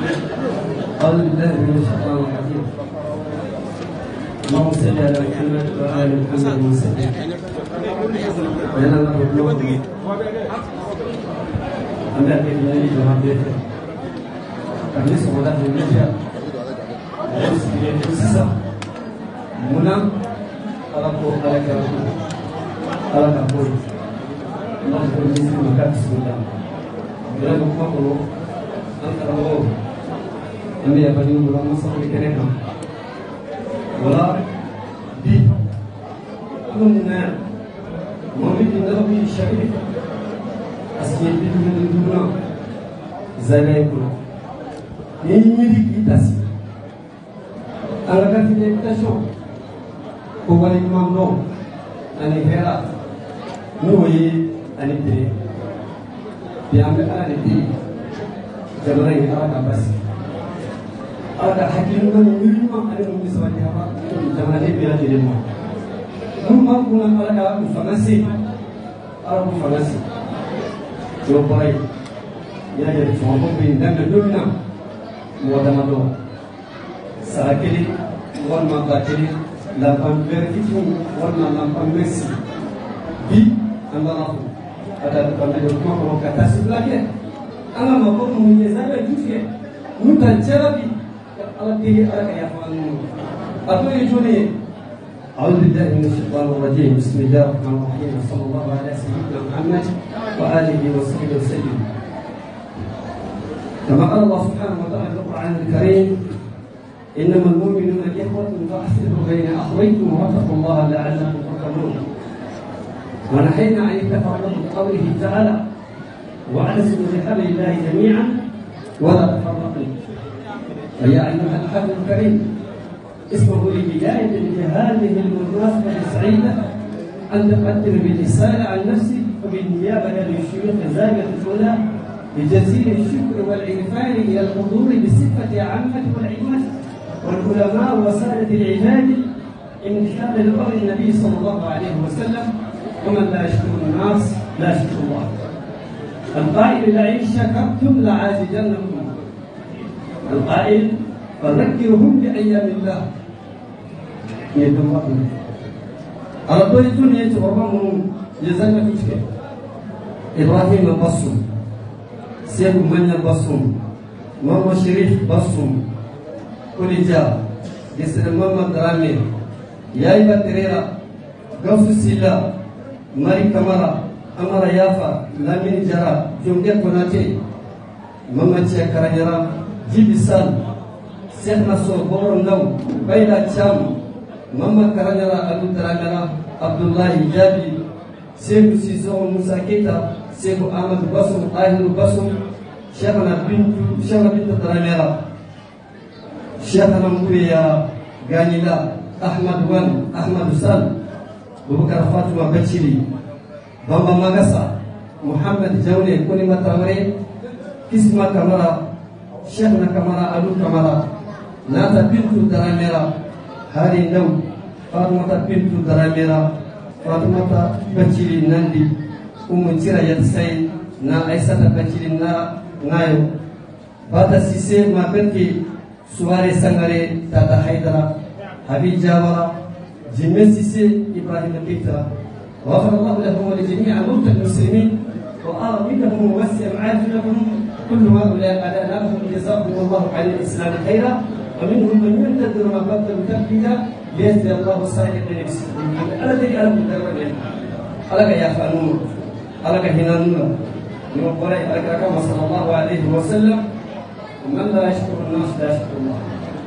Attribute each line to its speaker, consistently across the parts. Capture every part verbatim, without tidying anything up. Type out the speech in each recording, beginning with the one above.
Speaker 1: أعوذ بالله من الشيطان الرجيم. اللهم صل على محمد وآل محمد وسلم. لنا نرجو أن نأتي بالله جواب ذكر. kami sekolah Indonesia. Sisa munam ala ko ala ka ala ka boy. Allah bermisi maka bismillah. Bila buka ko antara lo kami apa ni bulan masa kita ni wala di kunna mawlid nabi syarif asli di dunia zalai ko ini kita sih, agar kita kita show, kembali mampu, ane hera, nuhi ane diri, diambil ane diri, jangan lagi alat apa sih, alat hakim kan ini mah ane mungkin sebagai apa, jangan lagi biar diri mah, rumah punya alat alat ufangasi, alat ufangasi, coba lagi, ya jadi cuma pindah ke dunia. Muadamado sarakili warna batili lapan berfitu warna lapan besi bi ambalahu ada depan rumah kalau kata sebelah dia anak mau menyesalkan juga mudah cerapi alat diri alat yang fahamu atau itu ni أعوذ بالله من الشيطان الرجيم بسم الله الرحمن الرحيم صلى الله على سيدنا محمد وآله وصحبه وسلم كما قال الله سبحانه وتعالى في القرآن الكريم إنما المؤمنون إخوة فأحسنوا بين أخويكم واتقوا الله لعلكم ترحمون ونهينا عن التفرق بقوله تعالى واعتصموا بحبل الله جميعا ولا تفرقوا فيا أيها الحبل الكريم اسمه لبداية لهذه المناسبة السعيدة أن تقدم بالرسالة عن نفسي وبالنيابة للشيوخ الزاوية الأولى بجزيل الشكر والعرفان إلى الحضور بصفة عامة والعلمة والعلماء وسادة العباد من شان الأمر النبي صلى الله عليه وسلم ومن لا يشكر الناس لا يشكر الله. القائل لئن شكرتم لعازدنكم. القائل فذكرهم بأيام الله. يدمرهم. على طول الدنيا تبرمهم جزاك الله. إبراهيم البصري Syekh Manya Basum, Muhammad Sharif Basum, Kulija, Gisir Muhammad Rami, Yaiba Terera, Gausu Sila, Mari Kamara, Amara Yafa, Lamin Jara, Jungge Konate, Muhammad Syekh Karanyara, Jibisal, Syekh Nasur Borondau, Baila Cham, Muhammad Karanyara, Abu Taranyara, Abdullah Hijabi, Syekh Sizo Musa Kita, Syekh Ahmad Basum, Ahlu Basum, Syekhana Bintu, Syekhana Bintu Taramera, Syekhana Muriya, Ganila, Ahmad Wan, Ahmad Sal, Bubakar Fatima Bachili, Bamba Magasa, Muhammad Jaune, Kunima Tamre, Kisma Kamara, Syekhana Kamara, Alu Kamara, Nata Bintu Taramera, Hari Nau, Fatimata Bintu Taramera, Fatimata Bachili Nandi, Umu Cira Yatsai na Aisata Bachili na Ngayo Bata Sise Mapenti Suare Sangare Tata Haidara Habib Jawara Jimmy Sise Ibrahim Pitra وغفر الله لهم ولجميع موتى المسلمين وآمنهم ووسع عافيتهم كل هؤلاء أداناهم جزاهم الله عن الإسلام خيرا ومنهم من ينتظر ما قدم تبكيا ليجزي الله الصالحين بالصديقين ألا تجي ألم تدربين ألا يا فانون ألا كهنان من قرأ أكرم صلى الله عليه وسلم ومن لا يشكر الناس لا يشكر الله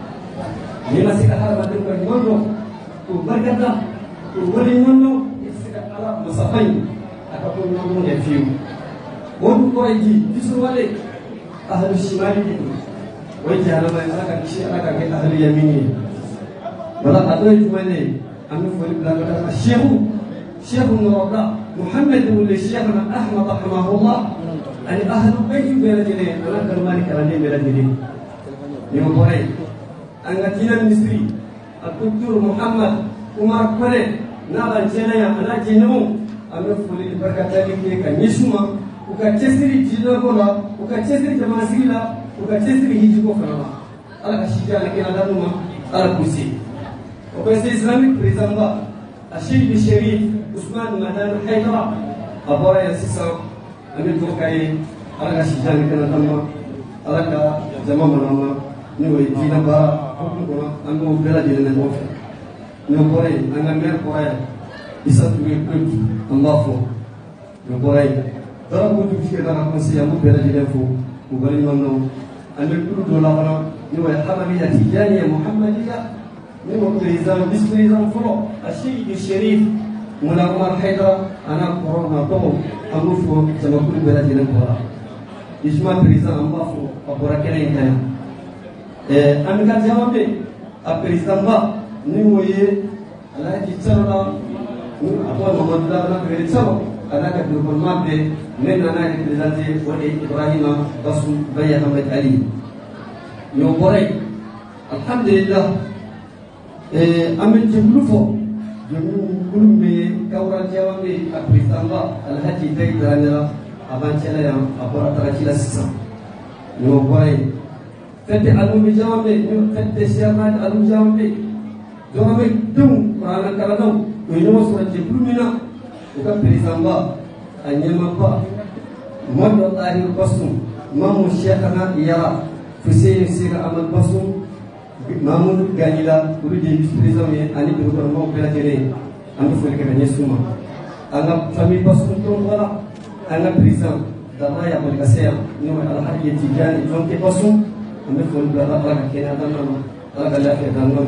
Speaker 1: لما سكحر بدر بجمانو وبركة وولينو يسكحر مصفين أكبر نمو يفيو وهم قرأي بسوالي أهل الشمال ويجي على ما يسكن شيء أكا أهل اليمين ولا أدري جمالي أنو فولي بلا الشيخ شيخ النوردا محمد بن الشيخنا أحمد رحمه الله أن أهل بيت بلدنا أنا كرماني كراني بلدنا يوم بوري أنا تينا المصري الدكتور محمد عمر كوري نالا جنايا أنا جنو أنا فولي بركة تاني كنيسما وكتشتري جنا بولا وكتشتري جماسيلا وكتسري هيجي كفرنا على كشيء لكن هذا نوع على كوسي وكيس إسلامي بريزامبا الشيخ الشريف عثمان مدان حيدرا أبورا يسيسا أمين توكاي على كشيء لكن هذا نوع على كزمان مناما نوع جينا با حكم كنا أنو بلا جينا نوفي نوع بوري أنا مير بوري إسات مير كنت أمبافو نوع بوري ترى بوجو في كذا نحن سيامو بلا جينا فو وبالي منو أن يكون دولا بنا نوع حمامية تجانية محمدية نوع بريزان بس بريزان فلو الشيخ الشريف من عمر حيدر أنا كورونا تو أموفو زمان كل بلاد ينبورا إجماع بريزان أمبافو أبورا كنين تايم أنا كان جواب بي أبريزان با نوع يه على كيتشارنا أقوى محمد الله أنا كريتشارو أنا كدوكم ما بي من أنا كبريزانتي ولي إبراهيم بسم بيا محمد علي يوم بوري الحمد لله أمن جملوفو جملو مي كورا جوامي أبريزانبا الحجي بيت رانيرا أبان شلا يام أبورا تراكيلا سيسا يوم بوري فتى ألومي جوامي فتى سيامات ألوم جوامي جوامي دوم رانا كرادو وينو سورة جملو منا وكبريزانبا أنيما با مدو طاهر بسم مامو شيخنا يرى فسير سير أمل بسم مامو غانيلا ولدي بريزام أني بروكر مو بلا جري أنا فلك من يسوما أنا فمي بسم تون ولا أنا بريزام دابا يا ملك سيا نيو على حاجة تجاني جون كي بسم أنا فلك بلا بلا كنا دمنا بلا كلا في دمنا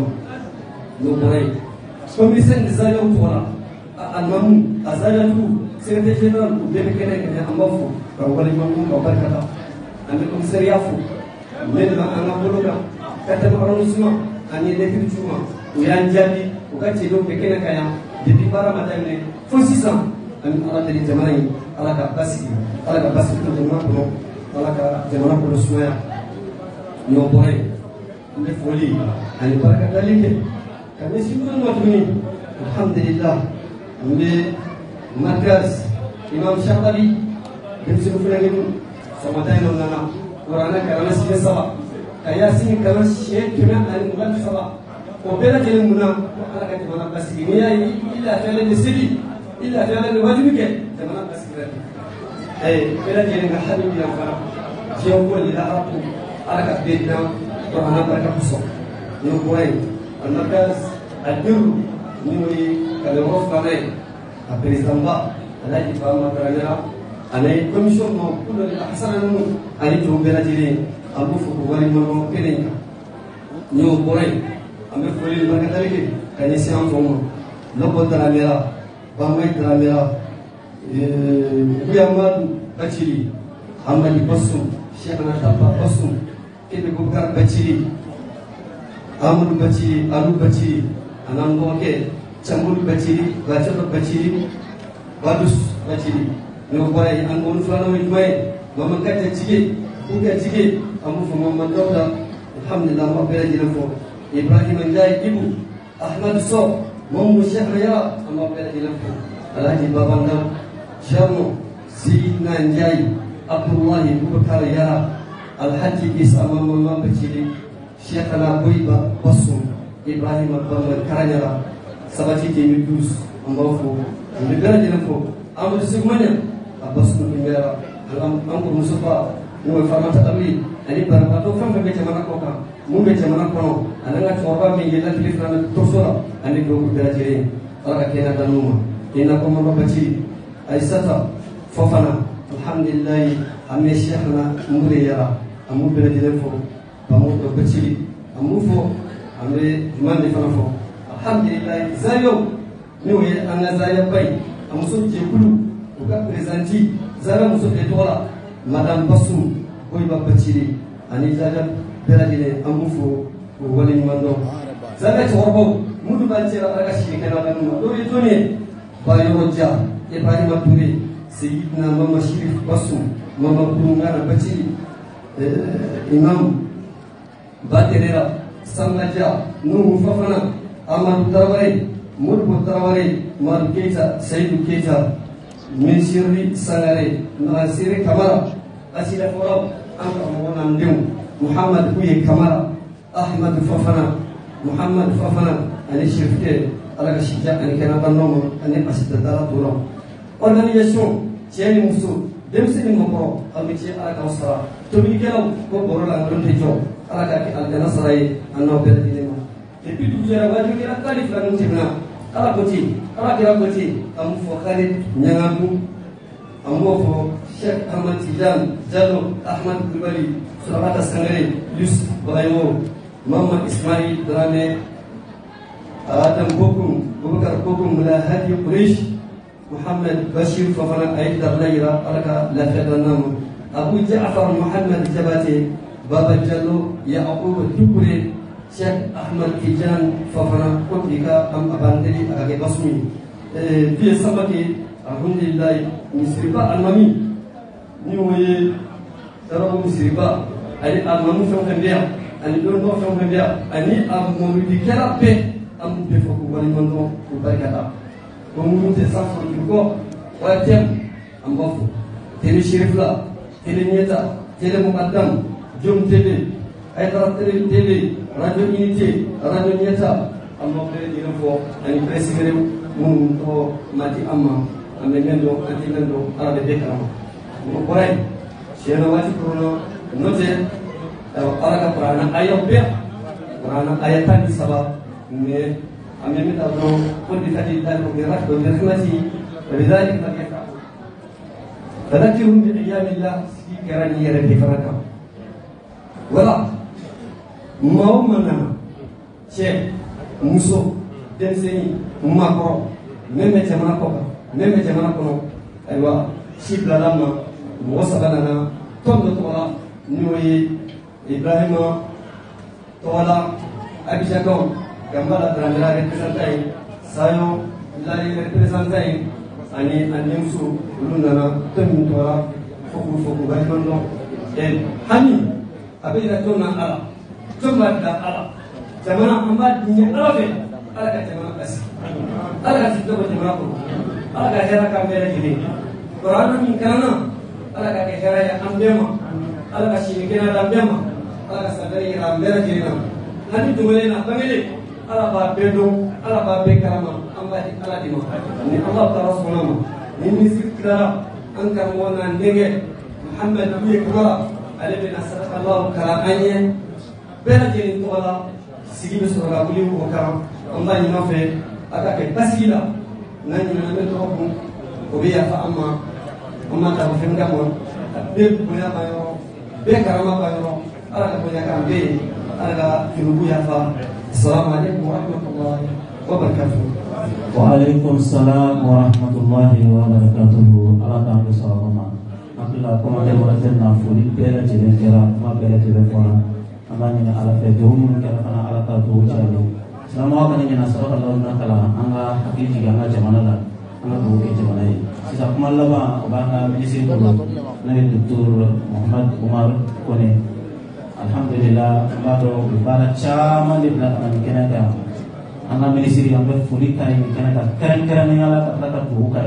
Speaker 1: نو بوري فمي سن زايو تولا المامو أزايو سيرتي جنرال ودي كنا كنا أمبافو كوالي مامو كوالي كذا أنا كم سريافو من أنا بقولك كتب أرنوسما أني دكتور شوما ويانجادي وكتيرو بكنا كيا دبي بارا مدامني فوسيسا أنا على تري زماني على كباسي على كباسي كتير زمان كنا على كزمان كنا سويا نوبوري نفولي أنا بركة دليل كم يسمون المدمنين الحمد لله من مركز إمام شاطبي بنسلو فلانين سمعتين لنا ورانا كلام سيد سبا كياسين كلام شيء كنا عن مغلق سبا وبلا جل منا على كتمنا بس إني إلا فعلا نسبي إلا فعلا نواجبك تمنا بس كذا أي بلا جل نحن بلا فرق شيء هو اللي لا أعرفه على كتبنا ورانا بركة بصو يوم وين المركز الدر نوري كلام رفقنا أبريزامبا على إفهام كرجلا أنا كمشون ما كل الأحسن إنه أنا جوب بلا جري أبو فكواني ما كنين نيو بوري أمي فولي المركز ذلك كان يسيان فوما لبوا دراميرا بامي دراميرا بيامات بتشيلي أمي بسوم شيخنا تابا بسوم كيف بكار بتشيلي أمور بتشيلي ألو بتشيلي أنا نقولك cambul baciri, bacot baciri, badus baciri. Nyobai anggun fulano itmai, mamangkat jige, buka jige, amu fuma mandauda. Alhamdulillah mabbera jilanfo. Ibrahim Anjay ibu, Ahmad So, Mamu Syekh Raya, mabbera jilanfo. Alhaji Babanda, Syarno, Sayyidina Anjay, Abdullah Bubakar Yara, Alhaji Isa Mama baciri, Syekh Nabuiba Basum, Ibrahim Abdullah Karanyara. Sabati temi dus ambafo ni bela jinafo amul sigmanya abbas ko ngara alam amko musafa no famata abi ani barabato fam be jamana ko ka mun be jamana ko ananga chorba mi yela tilifna tosora ani do ko bela jere ala kena danuma ina ko mo bachi aisata fofana alhamdulillah amme sheikhna mure yara amu bela jinafo bamu do bachi amu fo amme mande fana fo alhamdulillah zayo niwe anga zaya bay amuso jekulu uka presenti zara muso etola madame Bassum boy babachiri ani zaga beradine amufo wali mando zaga chorbo mudu banchira aga shikana kanu do yitone bayo roja Ibrahim Touré Sayyidina Mama Shirif Bassum Mama Kurungana bachiri imam Baterera Sangaja Nuhu Fafana Amadou Traoré, Mourou Traoré, Mar Keita, Seydou Keita, Mensiri Sangaré, Nasiri Kamara, Asila Forab, أنت أمونا نديو محمد كوي كمال أحمد ففنا محمد ففنا أنا شرفت على كشجع أنا كنا بنوم أنا أشد دارا دورا organisation tieni muso demseni moko almiti ala ka sara to bi gelaw ko borola ngron te jo ala ka ki algana saray anno bel dinema et puis tout jara wadi kala kalif la ntimna ala koti ala kira koti am fo khalid nyangamu am fo Cheikh Ahmad Tidiane Diallo Ahmad Koulibaly Surabata Sangare Yusuf Brahimo Mama Ismail Dramé Adam Bokum Boubacar Bokum la Hadi Quraish محمد بشير ففنا أيضا ليرا أركا لا خدنام أبو جعفر محمد جباتي بابا جلو يعقوب الدكري شيخ أحمد تيجان ففنا كوتيكا أم أباندري أكاكي بسمي في سمكي الحمد لله مسربا المامي نيوي ترى مسربا أني المامو فيهم فنبيا أني دون نو فيهم فنبيا أني أمامي بكرة بي أم بفوكو ولمنو وبركاتا Komuno te safo ko wa tem am bofu tele shirif la tele nieta tele muqaddam jom tele ay tara tele tele radio unité radio nieta am bofu ni fo ani presidere mun to mati amma am ngendo anti ngendo arabe bekram ko koray sheno wati prono note araga prana ayo be prana ayatan di sabab ne أمامي تابلو كل فتي تابلو برحمة برحمتي ولذلك نكفر فذكرهم بأيام الله في كراني ربي فرقا ولا ما هو منا شيء موسو تنسيني ما كرو نمت جمنا كوكا نمت جمنا كنو أيوة شيء بلا لما موصلنا توم تولا نوي إبراهيم تولا أبي شكون Gambala Trandra representai, Sayo Lari representai, Ani Animsu, Lunana, Temutora, Foku Foku Baikondo, and Hani, Abida Tona Ala, Tumada Ala, Jamana Amad in Alave, Alaka Jamana Kasi, Alaka Sito Jamako, Alaka Hera Kamera Gini, Korana in Kana, Alaka Hera Ambema, Alaka Shimikena Dambema, Alaka Sadari Ambera Gina, Hani Dumelena family. Ala ba bedo ala ba be karama amba di ala di ma ni Allah ta rasulama ni misik kala an kan wona ndege Muhammad bi kala ale bin asra Allah kala anye bela jeni to wala sigi be so ga buli ko karam amba ni mafe aka ke basila nani na be to ko ko be ya fa amma amma ta fe ngamo be ko ya ba yo be karama ba yo ala ko ya kan be ala kirubu ya fa. السلام عليكم ورحمة الله وبركاته.
Speaker 2: وعليكم السلام ورحمة الله وبركاته. على تعالى سلامنا. Alhamdulillah, como te voy a hacer una full pera de vera, una pera de vera. Amani na ala fe dum kala kana ala ta tu chali. Selama apa ni na sarah Allah na kala anga hakiki anga jamana la anga bu ke jamana yi. Sisa kumalla ba banga ministry ko na Doktor Muhammad Umar Kone. Alhamdulillah, baru ibarat caman di belakang Canada. Anda ministry yang berfulika di Canada. Keren-keren yang ala kata buka.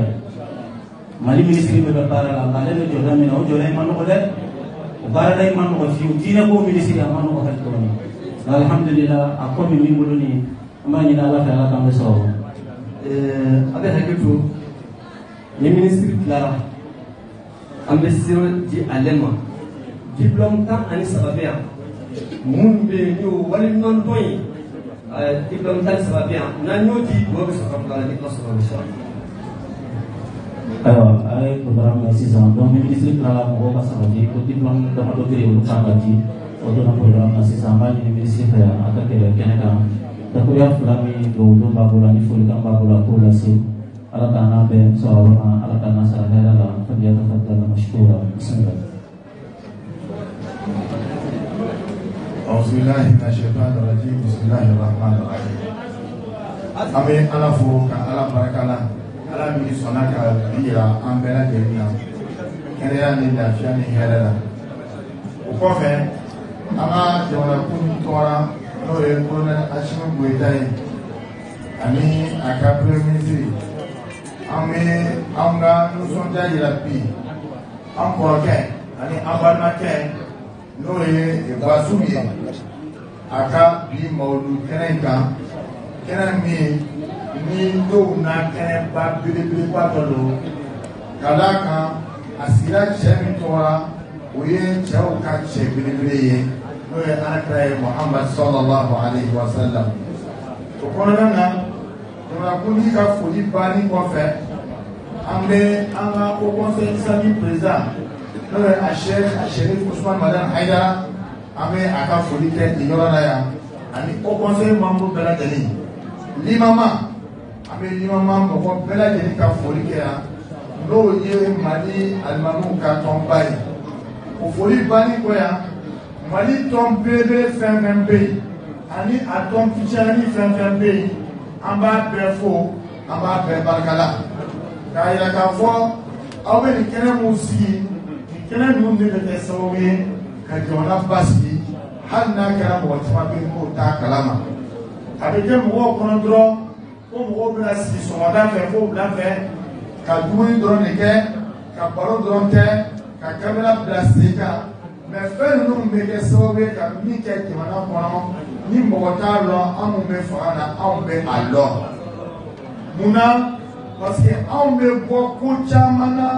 Speaker 2: Mali ministry berbicara Allah le jodoh mina, jodoh mana boleh. Barat dari mana boleh. Fiutina ko ministry yang mana boleh tu ni. Alhamdulillah, aku mimpi bulu ni. Amma ni Allah Allah kamu so.
Speaker 1: Eh, apa yang itu? Ni ministry Clara. Ambassador di Alema. Diplôme tan ani sababia mun be ñu wali non toy diplôme tan sababia na ñu di bo so xam kala di classe inshallah
Speaker 2: ayo ay program masih sama donc ministre kala mo ba sama di ko diplôme dama do kiri lu kanga di o do na program masih sama ni ministre ya aka ke Canada ta ko ya fulani do do ba bola ni fuli kan ba bola ko la si ala kana be so ala kana sara hera la fa ya tafaddal mashkura bismillah.
Speaker 3: أعوذ بالله من الشيطان الرجيم بسم الله الرحمن الرحيم أمي أنا فوق أنا بركالا أنا من سوناك بيرا أم بلا جميعا كنيا نيدا فياني هذا وكوفي أنا جوانا كون تورا نو يكون أشمل بويتاي أني أكابر ميزي أمي أمغا نسون جاي ربي أم بروكي أني أم برمكي n'o ye Bazoum ye a ka bi Mawudu kɛnɛ kan kɛnɛ min ni dɔw n'a kɛnɛba belebeleba dɔ don ka d'a kan a sigira cɛ min tɔgɔra o ye cɛw ka cɛ belebele ye n'o ye Alakira ye Muhammad sallallahu alaihi wa sallam. O kɔnɔna na jamanakuntigi ka foli banni kɔfɛ an bɛ an ka Haut Conseil islamique président n'o ye a Cheikh a Cherif Ousmane Madane Haidara an bɛ a ka foli kɛ nin yɔrɔ la yan ani Haut Conseil membre bɛɛ lajɛlen. Limama an bɛ limama mɔgɔ bɛɛ lajɛlen ka foli kɛ yan n'o ye Mali alimamuw ka tɔnba ye. O foli banni kɔ yan Mali tɔn belebele fɛn fɛn bɛ yen ani a tɔn fitinin fɛn fɛn bɛ yen an b'a bɛɛ fo an b'a bɛɛ barikala k'a yira k'a fɔ aw bɛ nin kɛnɛ mun sigi nin kɛnɛ ninnu de bɛ kɛ sababu ye ka jamana basigi hali n'a kɛra mɔgɔ caman bɛ yen k'o t'a kalama. A bɛ kɛ mɔgɔw kɔnɔ dɔrɔn ko mɔgɔw bɛna sigi sɔgɔmada fɛ fo wula fɛ ka dumuni dɔrɔn de kɛ ka baro dɔrɔn kɛ ka kamera bila sen kan mɛ fɛn ninnu bɛ kɛ sababu ye ka min kɛ jamana kɔnɔ ni mɔgɔ t'a lɔn an mun bɛ fanga na anw bɛ a lɔn. Munna parce que anw bɛ bɔ ko caman na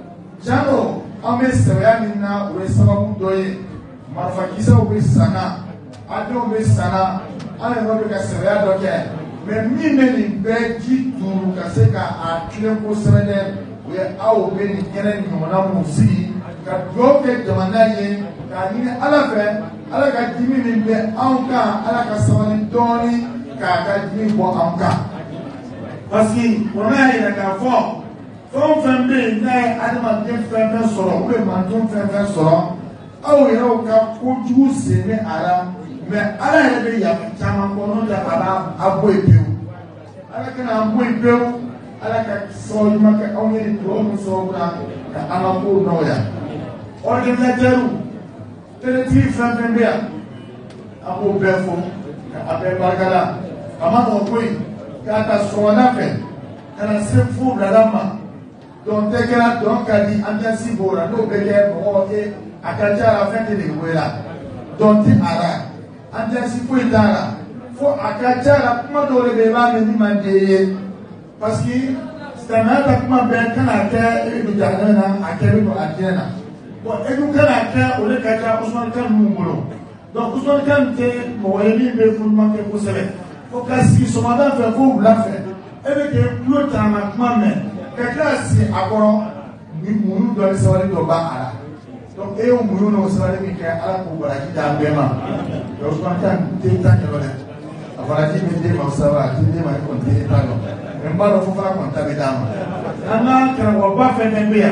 Speaker 3: jalo an bɛ sɛbɛya min na o ye sababu dɔ ye marifakisɛw bɛ sanna adenw bɛ sanna an yɛrɛ bɛ ka sɛbɛya dɔ kɛ mɛ min bɛ nin bɛɛ ji duuru ka se ka a tilen kosɛbɛ dɛ o ye aw bɛ nin kɛnɛ ɲɔgɔnna mun sigi ka dugawu kɛ jamana ye k'a ɲini ala fɛ ala ka dimi min bɛ anw kan ala ka sabali dɔɔnin k'a ka dimi bɔ anw kan. Parce que o n'a yɛrɛ k'a fɔ fɛn o fɛn bɛ yen n'a ye adamaden fɛn fɛn sɔrɔ ou bien mandenw fɛn fɛn sɔrɔ aw yɛrɛw ka kojugu sen bɛ a la mɛ ala yɛrɛ bɛ yafa caman kɔnɔ da a b'a a bɔ yen pewu. Ala kana an bɔ yen pewu ala ka sababu ɲuman kɛ anw ye nin dugawu min sababu la ka an ka kow nɔgɔya. Organisateurs tɛrɛtigi fɛn fɛn bɛ yan an b'o bɛɛ fo ka a bɛɛ barikala a ma nɔgɔn koyi k'a ta sɔgɔmada fɛ ka na se fo wulada ma dɔn tɛ kɛra dɔn ka di ambiance b'o la n'o bɛ kɛ mɔgɔw ye a ka ca la fɛn tɛ nege bɔ i la dɔn tɛ a la ambiance foyi t'a la fo a ka ca la kuma dɔw de bɛ yen i b'a mɛn min man di i ye parce que silamɛya ta kuma bɛɛ kana kɛ i bɛ don jahanama na a kɛ i bɛ don alijinɛ na. Bon, et nous, quand on est capable de Ousmane Kane nous voulons. Donc, Ousmane Kane, c'est mon ami, mais il faut demander pour ça. Il faut que si son mandat fait, il faut la faire. Et bien, que l'autre en a comment même. Quelqu'un, c'est à quoi nous doit le savoir de bas. Donc, et on nous nous savoir de qui à la pour la qui a bien. Donc, Ousmane Kane, tu es tant que l'on est. Voilà, tu me dis, mon savoir, tu me dis, ma compte, pas non. Même pas le faut faire compte avec dame. Maintenant, quand on va faire un bien.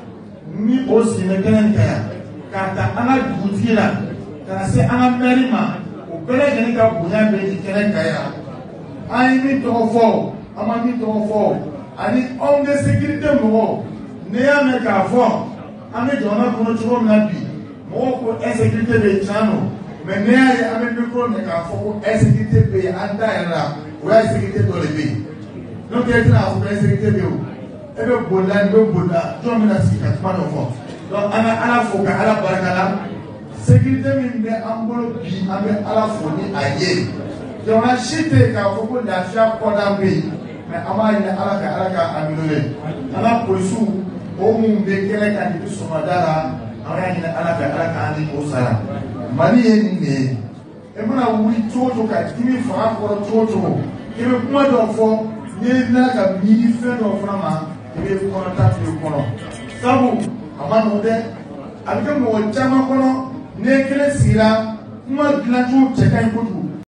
Speaker 3: Ni aussi ne kɛnɛ kaya k'a ta an ka dugutigi la ka na se an ka mɛri ma o bɛɛ lajɛlen ka bonya bɛ nin kɛnɛ kaya an ye min tɔgɔ fɔ an ma min tɔgɔ fɔ ani anw de sécurité mɔgɔw ne y'a mɛn k'a fɔ an bɛ jamana kɔnɔ cogo min na bi mɔgɔw ko insécurité bɛ yen tiɲɛ don mais ne y'a ye an bɛ micro minɛ k'a fɔ ko insécurité bɛ yen an da yɛrɛ la o y'a insécurité dɔ de bɛ yen n'o tɛ e tɛna fɔ ko insécurité bɛ yen o. E bɛ bolila e bɛ bolila jɔn bɛna sigi ka kuma dɔ fɔ donc an bɛ ala fo ka ala barikala sécurité min bɛ an bolo bi an bɛ ala fo ni a ye jamana si tɛ yen k'a fɔ ko lafiya kɔda bɛ yen mais an b'a ɲini ala fɛ ala ka améliorer an ka polisiw o mun bɛ kɛnɛ kan depuis sɔgɔmada la an y'a ɲini ala fɛ ala k'an ni o sara mali ye nin de ye e mana wuli cogo o cogo ka dimi fanga kɔrɔ cogo o cogo i bɛ kuma dɔ fɔ n'i nana ka miiri fɛn dɔ fana ma. I bɛ kɔnɔ ta fili kɔnɔ sabu a ma nɔgɔn dɛ a bɛ kɛ mɔgɔ caman kɔnɔ ne kelen sigira kuma dilancogo cɛ ka ɲi kojugu